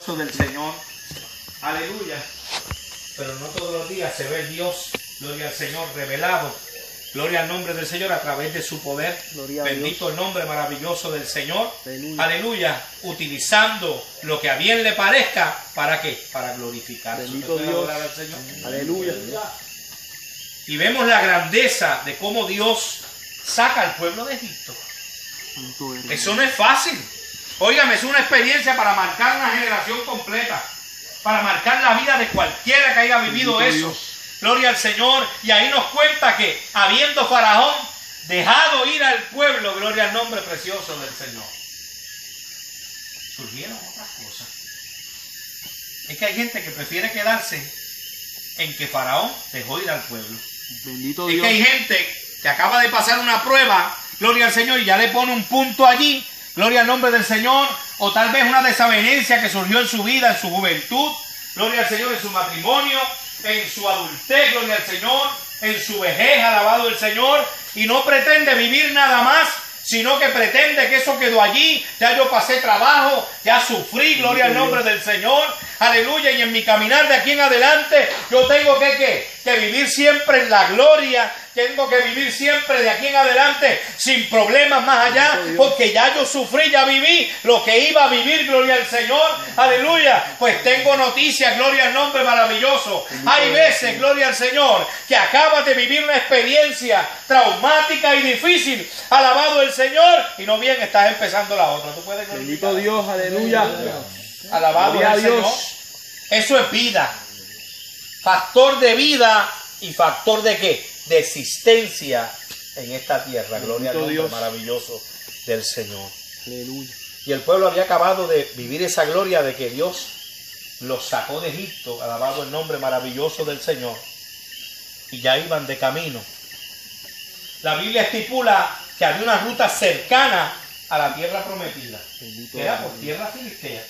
del Señor, aleluya, pero no todos los días se ve el Dios, gloria al Señor, revelado, gloria al nombre del Señor a través de su poder, bendito el nombre maravilloso del Señor, aleluya, utilizando lo que a bien le parezca, ¿para qué? Para glorificar bendito Dios al Señor, aleluya, y vemos la grandeza de cómo Dios saca al pueblo de Egipto. Eso no es fácil. Óigame, es una experiencia para marcar una generación completa, para marcar la vida de cualquiera que haya vivido eso. Gloria al Señor. Y ahí nos cuenta que, habiendo Faraón dejado ir al pueblo, gloria al nombre precioso del Señor, surgieron otras cosas. Es que hay gente que prefiere quedarse en que Faraón dejó ir al pueblo. Bendito Es Dios. que hay gente que acaba de pasar una prueba, gloria al Señor, y ya le pone un punto allí, gloria al nombre del Señor, o tal vez una desavenencia que surgió en su vida, en su juventud, gloria al Señor, en su matrimonio, en su adultez, gloria al Señor, en su vejez, alabado el Señor, y no pretende vivir nada más, sino que pretende que eso quedó allí, ya yo pasé trabajo, ya sufrí, gloria al nombre del Señor, aleluya, y en mi caminar de aquí en adelante, yo tengo que vivir siempre en la gloria, tengo que vivir siempre de aquí en adelante sin problemas más allá, porque ya yo sufrí, ya viví lo que iba a vivir, gloria al Señor, aleluya, pues tengo noticias, gloria al nombre maravilloso. Hay veces, gloria al Señor, que acabas de vivir una experiencia traumática y difícil, alabado el Señor, y no bien estás empezando la otra. ¿Tú puedes Bendito Dios, aleluya. Alabado Gloria a el Señor. Dios. Eso es vida. Factor de vida y factor de ¿qué? De existencia en esta tierra. Gloria al nombre maravilloso del Señor. Aleluya. Y el pueblo había acabado de vivir esa gloria de que Dios los sacó de Egipto. Alabado el nombre maravilloso del Señor. Y ya iban de camino. La Biblia estipula que había una ruta cercana a la tierra prometida. Que era por tierra filistea.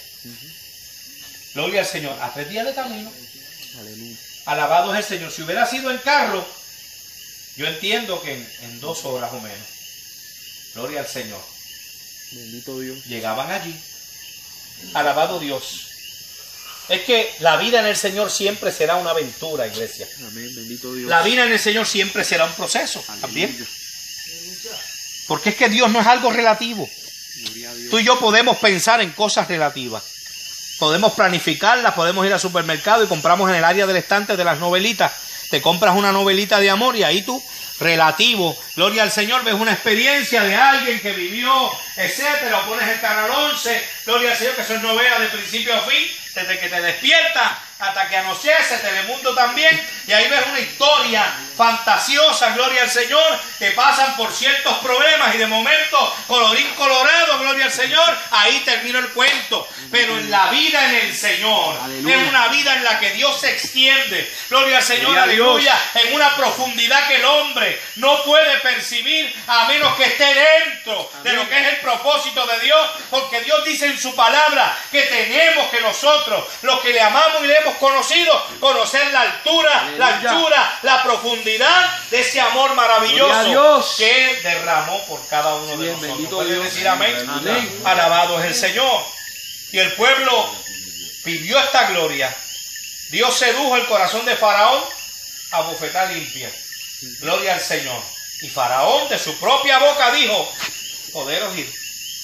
Gloria al Señor. A 3 días de camino. Aleluya. Alabado es el Señor. Si hubiera sido en carro, yo entiendo que en 2 horas o menos. Gloria al Señor. Bendito Dios. Llegaban allí. Alabado Dios. Es que la vida en el Señor siempre será una aventura, iglesia. Amén. Bendito Dios. La vida en el Señor siempre será un proceso. También. Porque es que Dios no es algo relativo. Tú y yo podemos pensar en cosas relativas. Podemos planificarlas, podemos ir al supermercado y compramos en el área del estante de las novelitas. Te compras una novelita de amor y ahí tú, relativo, gloria al Señor, ves una experiencia de alguien que vivió, etcétera, o pones el canal 11, gloria al Señor, que eso es novela de principio a fin, desde que te despiertas hasta que anochece, Telemundo también, y ahí ves una historia fantasiosa, gloria al Señor, que pasan por ciertos problemas y de momento, colorín colorado, gloria al Señor, ahí termina el cuento. Pero en la vida en el Señor, aleluya, es una vida en la que Dios se extiende, gloria al Señor, aleluya, en una profundidad que el hombre no puede percibir a menos que esté dentro de lo que es el propósito de Dios, porque Dios dice en su palabra que tenemos que nosotros, los que le amamos y le hemos conocido, conocer la altura, aleluya, la anchura, la profundidad de ese amor maravilloso que Él derramó por cada uno de nosotros. ¿Puedes decir amén? Amén. Alabado es el Señor. Y el pueblo pidió esta gloria. Dios sedujo el corazón de Faraón a bofetada limpia. Gloria al Señor. Y Faraón de su propia boca dijo: poderos ir.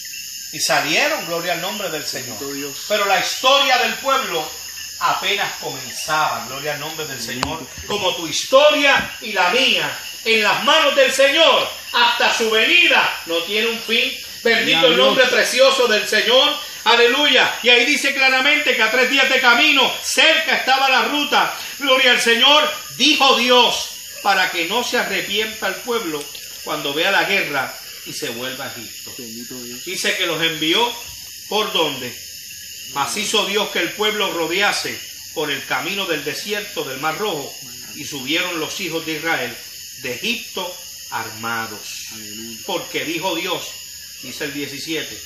Y salieron, gloria al nombre del Señor. Pero la historia del pueblo apenas comenzaba, gloria al nombre del Señor, como tu historia y la mía, en las manos del Señor, hasta su venida, no tiene un fin. Bendito el nombre precioso del Señor, aleluya. Y ahí dice claramente que a 3 días de camino, cerca estaba la ruta, gloria al Señor, dijo Dios, para que no se arrepienta el pueblo cuando vea la guerra y se vuelva a Egipto. Dice que los envió, ¿por dónde? Mas hizo Dios que el pueblo rodease por el camino del desierto del Mar Rojo, y subieron los hijos de Israel de Egipto armados. Porque dijo Dios, dice el 17,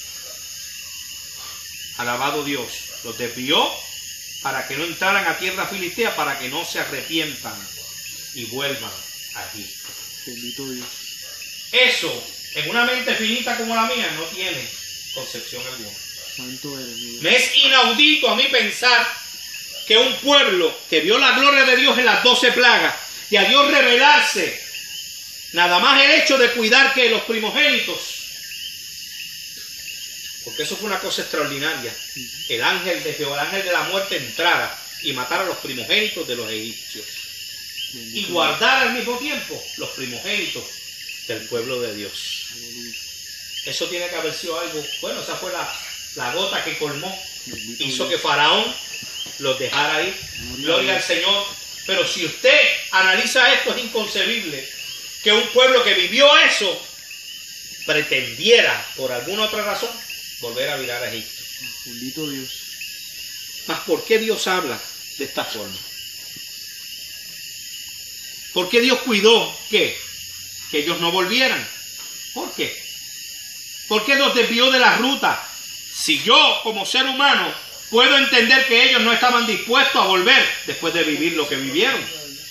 alabado Dios, los desvió para que no entraran a tierra filistea, para que no se arrepientan y vuelvan a Egipto. Bendito Dios. Eso, en una mente finita como la mía, no tiene concepción alguna. Santo eres, mi Dios. Me es inaudito a mí pensar que un pueblo que vio la gloria de Dios en las 12 plagas y a Dios revelarse, nada más el hecho de cuidar que los primogénitos, porque eso fue una cosa extraordinaria, el ángel de Jehová, el ángel de la muerte entrara y matara a los primogénitos de los egipcios y guardar al mismo tiempo los primogénitos del pueblo de Dios. Eso tiene que haber sido algo, bueno, esa fue la gota que colmó, hizo que Faraón los dejara ir. Gloria al Señor. Pero si usted analiza esto, es inconcebible que un pueblo que vivió eso pretendiera, por alguna otra razón, volver a virar a Egipto. Bendito Dios. Mas ¿por qué Dios habla de esta forma? ¿Por qué Dios cuidó que ellos no volvieran? ¿Por qué? ¿Por qué los desvió de la ruta? Si yo, como ser humano, puedo entender que ellos no estaban dispuestos a volver después de vivir lo que vivieron.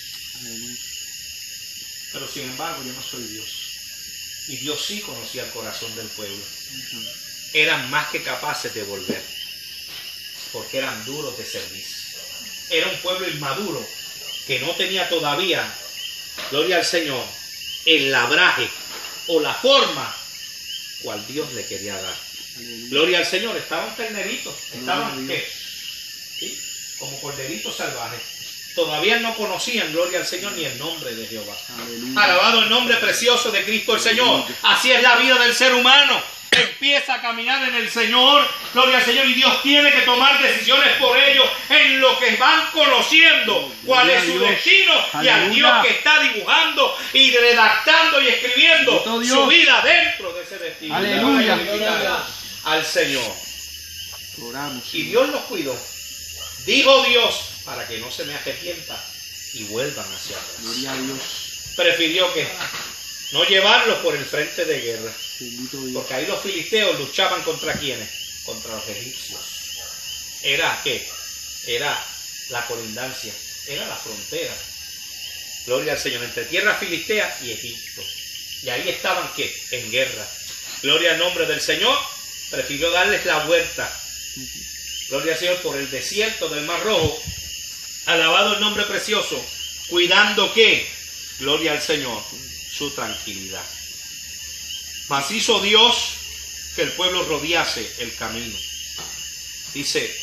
Pero sin embargo, yo no soy Dios. Y Dios sí conocía el corazón del pueblo. Eran más que capaces de volver, porque eran duros de servicio. Era un pueblo inmaduro que no tenía todavía, gloria al Señor, el labraje o la forma cual Dios le quería dar. Gloria al Señor. Estaban terneritos, estaban ¿qué? ¿Sí? Como corderitos salvajes. Todavía no conocían, gloria al Señor, ni el nombre de Jehová. Aleluya. Alabado el nombre precioso de Cristo el Señor. Así es la vida del ser humano. Empieza a caminar en el Señor, gloria al Señor, y Dios tiene que tomar decisiones por ellos en lo que van conociendo cuál es su destino y al Dios que está dibujando y redactando y escribiendo su vida dentro de ese destino. Aleluya. Al Señor. Oramos, y Dios los cuidó. Dijo Dios, para que no se me arrepienta y vuelvan hacia atrás. Gloria a Dios. Prefirió que no llevarlos por el frente de guerra. Porque ahí los filisteos luchaban contra ¿quiénes? Contra los egipcios. ¿Era qué? Era la colindancia, era la frontera. Gloria al Señor, entre tierra filistea y Egipto. Y ahí estaban ¿qué? En guerra. Gloria al nombre del Señor. Prefirió darles la vuelta. Gloria al Señor por el desierto del Mar Rojo. Alabado el nombre precioso. Cuidando ¿qué? Gloria al Señor. Su tranquilidad. Mas hizo Dios que el pueblo rodease el camino. Dice,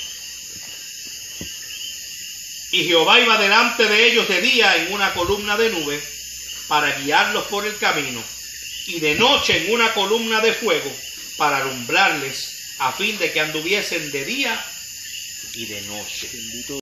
y Jehová iba delante de ellos de día en una columna de nube para guiarlos por el camino, y de noche en una columna de fuego para alumbrarles, a fin de que anduviesen de día y de noche.